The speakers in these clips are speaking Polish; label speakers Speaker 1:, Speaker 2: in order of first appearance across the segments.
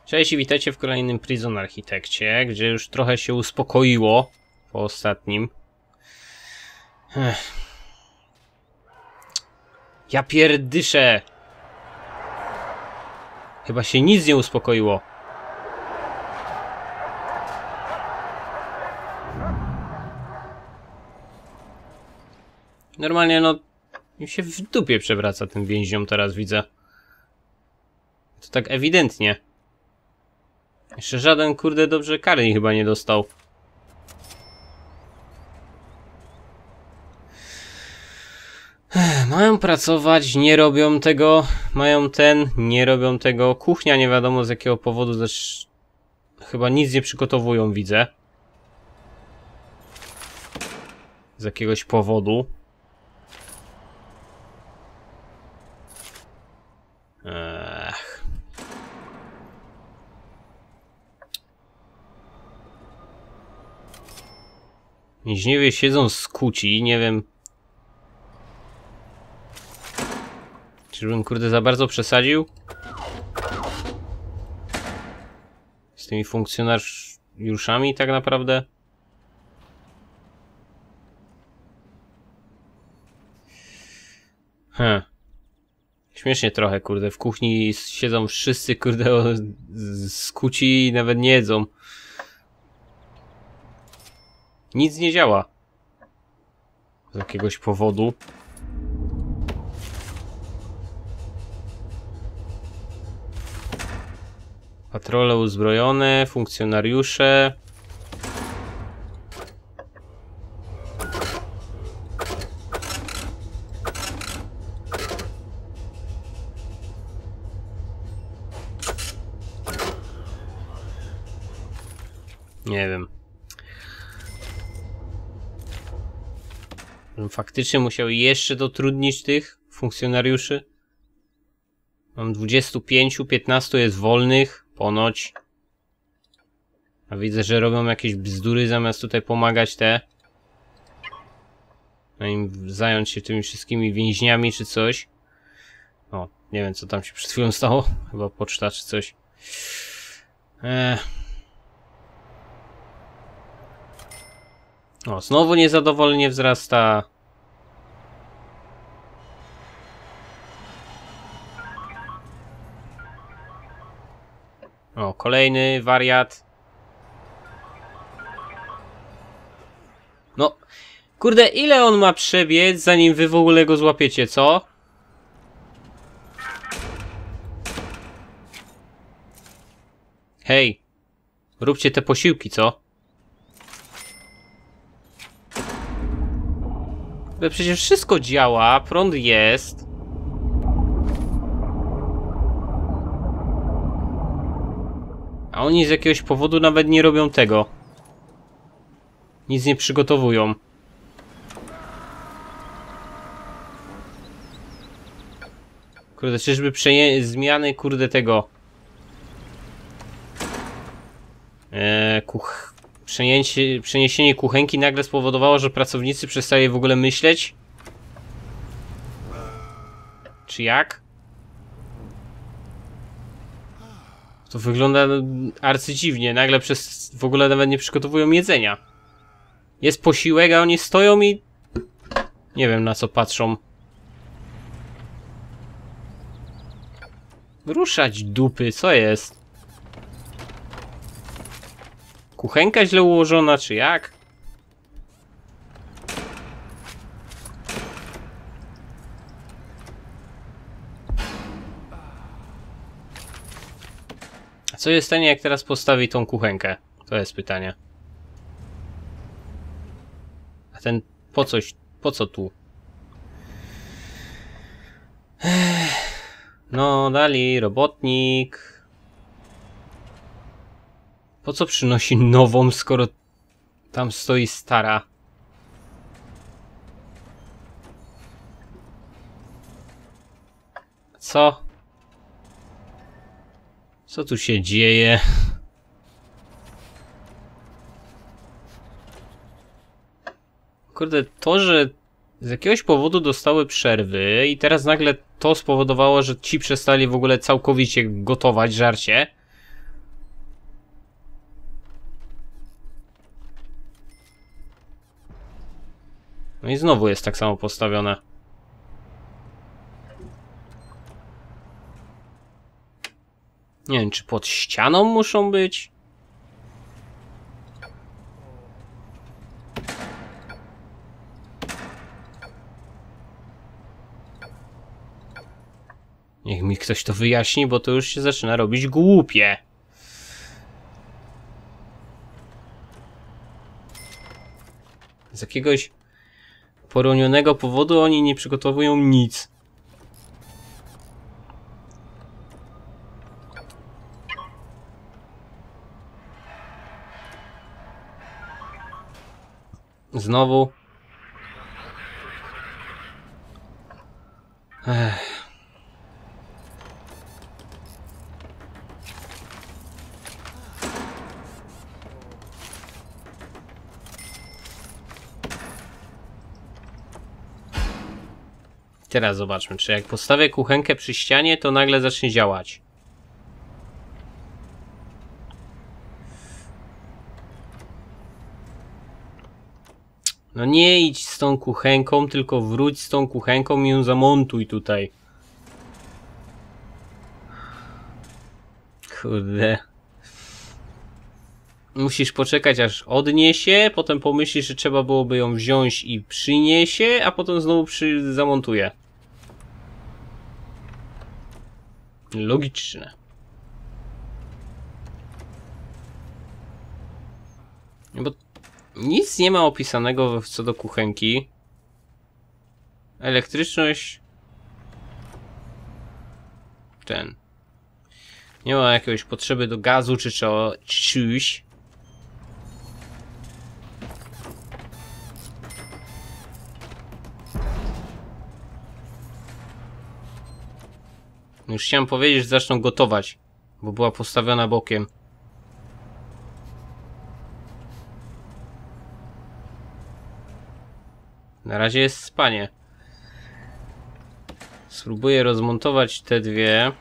Speaker 1: Cześć i witajcie w kolejnym Prison Architectie, gdzie już trochę się uspokoiło po ostatnim. Ja pierdyszę! Chyba się nic nie uspokoiło. Normalnie no mi się w dupie przewraca tym więźniom teraz, widzę. To tak ewidentnie. Jeszcze żaden, kurde, dobrze kary chyba nie dostał. Mają pracować, nie robią tego. Mają nie robią tego. Kuchnia nie wiadomo z jakiego powodu też chyba nic nie przygotowują, widzę. Z jakiegoś powodu. Więźniowie siedzą skuci, nie wiem. Czyżbym, kurde, za bardzo przesadził? Z tymi funkcjonariuszami tak naprawdę? Śmiesznie trochę, kurde. W kuchni siedzą wszyscy, kurde, skuci i nawet nie jedzą. Nic nie działa. Z jakiegoś powodu. Patrole uzbrojone, funkcjonariusze. Nie wiem. Faktycznie musiał jeszcze dotrudnić tych funkcjonariuszy. Mam 25, 15 jest wolnych, ponoć. A widzę, że robią jakieś bzdury zamiast tutaj pomagać no im zająć się tymi wszystkimi więźniami czy coś. O, nie wiem co tam się przed chwilą stało. Chyba poczta czy coś. O, znowu niezadowolenie wzrasta. O, kolejny wariat. No, kurde, ile on ma przebiec, zanim wy w ogóle go złapiecie, co? Hej, róbcie te posiłki, co? Ale przecież wszystko działa, prąd jest. A oni z jakiegoś powodu nawet nie robią tego. Nic nie przygotowują. Kurde, czyżby zmiany, kurde, tego... Przeniesienie kuchenki nagle spowodowało, że pracownicy przestali w ogóle myśleć? Czy jak? To wygląda arcydziwnie. Nagle w ogóle nawet nie przygotowują jedzenia. Jest posiłek, a oni stoją i... nie wiem na co patrzą. Ruszać dupy, co jest? Kuchenka źle ułożona, czy jak? A co jest stanie, jak teraz postawi tą kuchenkę? To jest pytanie. A ten po co tu? No, dali, robotnik. Po co przynosi nową, skoro tam stoi stara? Co? Co tu się dzieje? Kurde, to, że z jakiegoś powodu dostały przerwy i teraz nagle to spowodowało, że ci przestali w ogóle całkowicie gotować żarcie. No i znowu jest tak samo postawione. Nie wiem, czy pod ścianą muszą być? Niech mi ktoś to wyjaśni, bo to już się zaczyna robić głupie. Z jakiegoś poronionego powodu oni nie przygotowują nic. Znowu. Ech. Teraz zobaczmy, czy jak postawię kuchenkę przy ścianie, to nagle zacznie działać. No nie idź z tą kuchenką, tylko wróć z tą kuchenką i ją zamontuj tutaj. Kurde. Musisz poczekać, aż odniesie, potem pomyślisz, że trzeba byłoby ją wziąć i przyniesie, a potem znowu zamontuje. Logiczne. Bo nic nie ma opisanego co do kuchenki. Elektryczność... Nie ma jakiejś potrzeby do gazu czy czymś. Już chciałem powiedzieć, że zaczną gotować, bo była postawiona bokiem. Na razie jest spanie. Spróbuję rozmontować te dwie.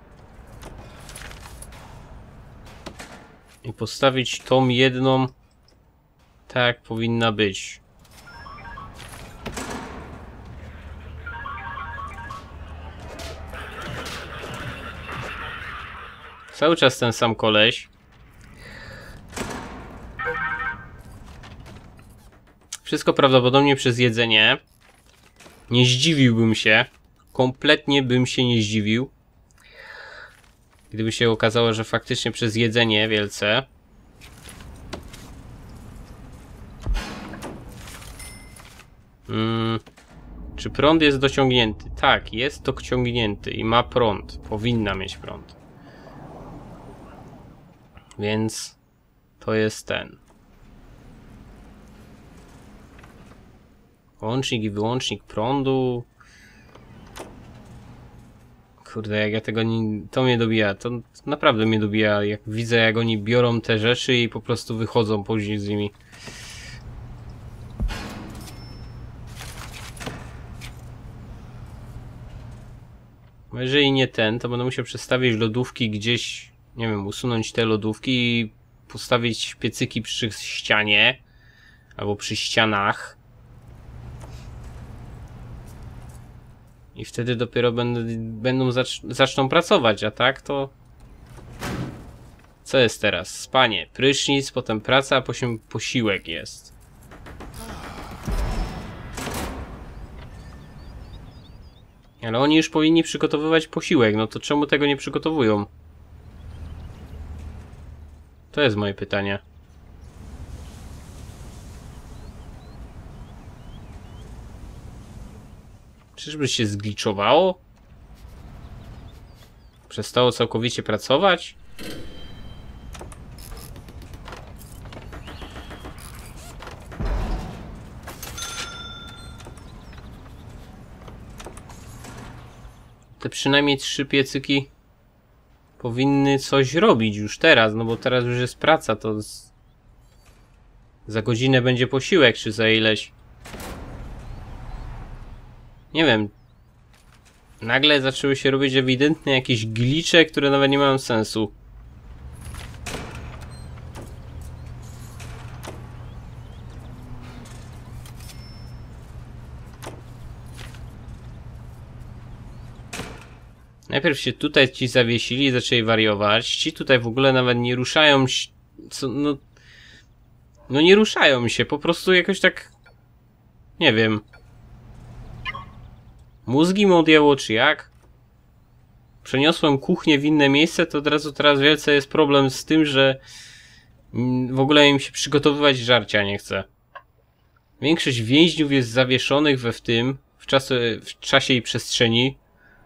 Speaker 1: I postawić tą jedną tak jak powinna być. Cały czas ten sam koleś. Wszystko prawdopodobnie przez jedzenie. Nie zdziwiłbym się. Kompletnie bym się nie zdziwił. Gdyby się okazało, że faktycznie przez jedzenie wielce. Czy prąd jest dociągnięty? Tak, jest dociągnięty i ma prąd. Powinna mieć prąd. Więc to jest ten. Łącznik i wyłącznik prądu. Kurde, jak ja tego nie... To mnie dobija. To naprawdę mnie dobija, jak widzę, jak oni biorą te rzeczy i po prostu wychodzą później z nimi. Bo jeżeli nie ten, to będę musiał przestawić lodówki gdzieś, nie wiem, usunąć te lodówki i postawić piecyki przy ścianie. Albo przy ścianach. I wtedy dopiero zaczną pracować, a tak to... Co jest teraz? Spanie, prysznic, potem praca, a potem posiłek jest. Ale oni już powinni przygotowywać posiłek, no to czemu tego nie przygotowują? To jest moje pytanie. Czyżby się zgliczowało? Przestało całkowicie pracować? Te przynajmniej 3 piecyki powinny coś robić już teraz, no bo teraz już jest praca, to za godzinę będzie posiłek, czy za ileś. Nie wiem. Nagle zaczęły się robić ewidentne jakieś glicze, które nawet nie mają sensu. Najpierw się tutaj ci zawiesili i zaczęli wariować. Ci tutaj w ogóle nawet nie ruszają się. No nie ruszają się, po prostu jakoś tak... Nie wiem. Mózgi mu odjęło, czy jak? Przeniosłem kuchnię w inne miejsce, to od razu teraz wielce jest problem z tym, że w ogóle im się przygotowywać żarcia nie chce. Większość więźniów jest zawieszonych w czasie i przestrzeni.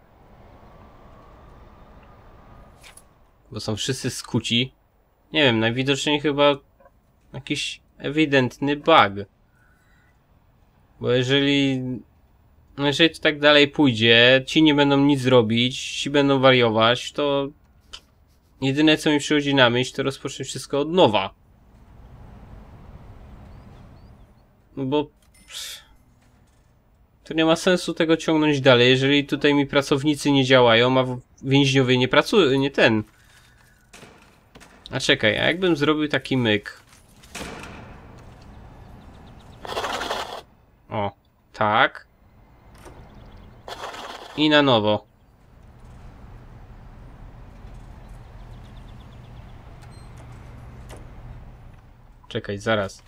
Speaker 1: Bo są wszyscy skuci. Nie wiem, najwidoczniej chyba jakiś ewidentny bug. Bo jeżeli to tak dalej pójdzie, ci nie będą nic robić, ci będą wariować, to jedyne co mi przychodzi na myśl, to rozpocząć wszystko od nowa. No bo to nie ma sensu tego ciągnąć dalej, jeżeli tutaj mi pracownicy nie działają, a więźniowie nie pracują, nie ten. A czekaj, a jakbym zrobił taki myk? O, tak. I na nowo. Czekaj, zaraz.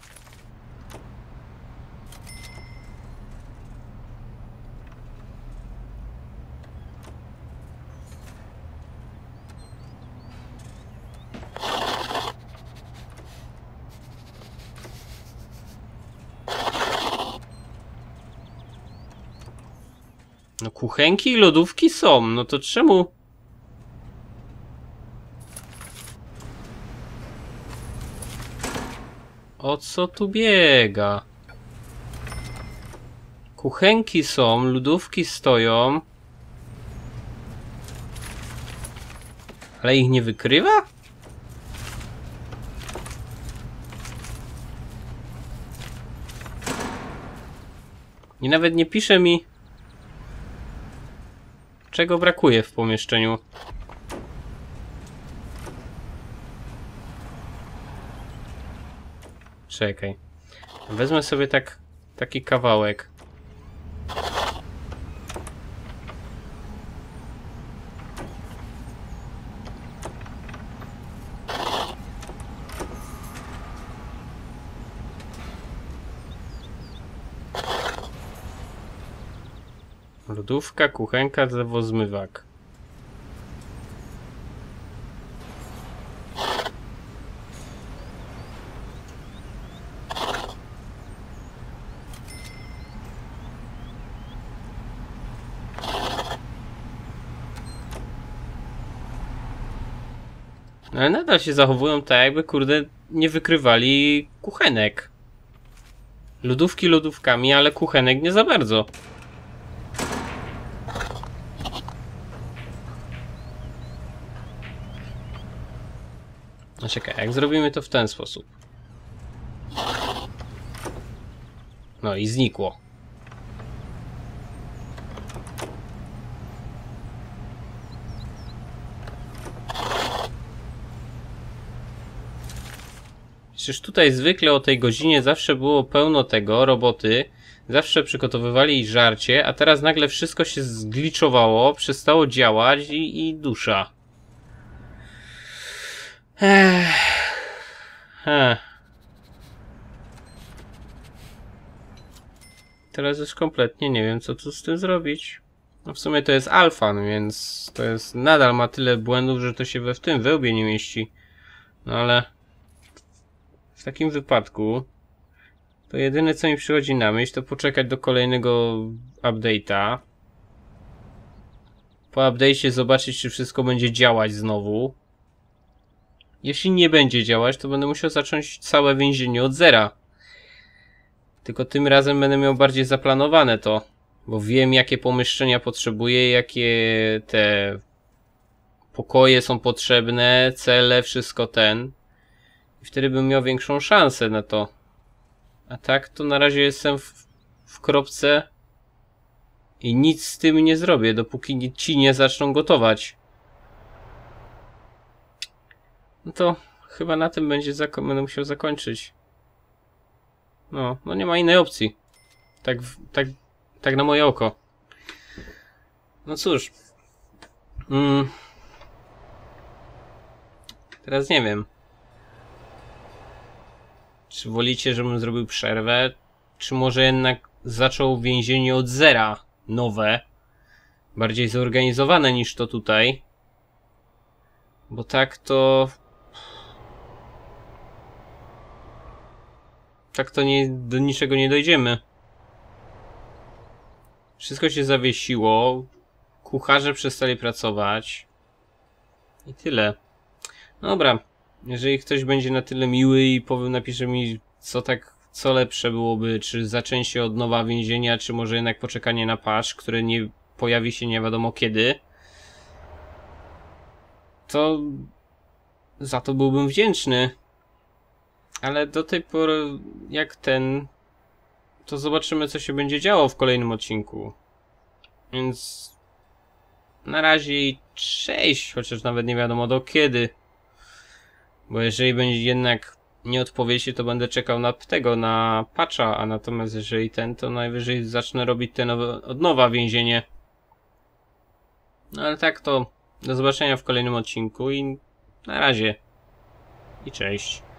Speaker 1: No kuchenki i lodówki są, no to czemu? O co tu biega? Kuchenki są, lodówki stoją. Ale ich nie wykrywa? I nawet nie pisze mi, czego brakuje w pomieszczeniu. Czekaj. Wezmę sobie taki kawałek. Lodówka, kuchenka, zlewozmywak. Ale nadal się zachowują tak, jakby kurde nie wykrywali kuchenek. Lodówki lodówkami, ale kuchenek nie za bardzo. No czekaj, jak zrobimy to w ten sposób? No i znikło. Przecież tutaj zwykle o tej godzinie zawsze było pełno tego, roboty. Zawsze przygotowywali żarcie, a teraz nagle wszystko się zgliczowało, przestało działać i dusza. Teraz już kompletnie nie wiem, co tu z tym zrobić. No w sumie to jest alfan, więc to jest nadal ma tyle błędów, że to się w tym wełbie nie mieści. No ale w takim wypadku to jedyne co mi przychodzi na myśl, to poczekać do kolejnego update'a. Po update'cie zobaczyć, czy wszystko będzie działać znowu. Jeśli nie będzie działać, to będę musiał zacząć całe więzienie od zera. Tylko tym razem będę miał bardziej zaplanowane to. Bo wiem, jakie pomieszczenia potrzebuję, jakie te pokoje są potrzebne, cele, wszystko ten. I wtedy bym miał większą szansę na to. A tak to na razie jestem w kropce i nic z tym nie zrobię, dopóki ci nie zaczną gotować. No to chyba na tym będę musiał zakończyć. No nie ma innej opcji. Tak na moje oko. No cóż. Teraz nie wiem. Czy wolicie, żebym zrobił przerwę? Czy może jednak zaczął więzienie od zera? Nowe. Bardziej zorganizowane niż to tutaj. Bo tak to... Tak to do niczego nie dojdziemy. Wszystko się zawiesiło. Kucharze przestali pracować. I tyle. Dobra. Jeżeli ktoś będzie na tyle miły i napisze mi, co lepsze byłoby, czy zaczęcie od nowa więzienia, czy może jednak poczekanie na patch, który nie pojawi się nie wiadomo kiedy, to za to byłbym wdzięczny. Ale do tej pory, to zobaczymy, co się będzie działo w kolejnym odcinku. Więc na razie i cześć, chociaż nawet nie wiadomo do kiedy. Bo jeżeli będzie jednak nie odpowiedzi, to będę czekał na patcha, a natomiast jeżeli to najwyżej zacznę robić od nowa więzienie. No ale tak to do zobaczenia w kolejnym odcinku i na razie. I cześć.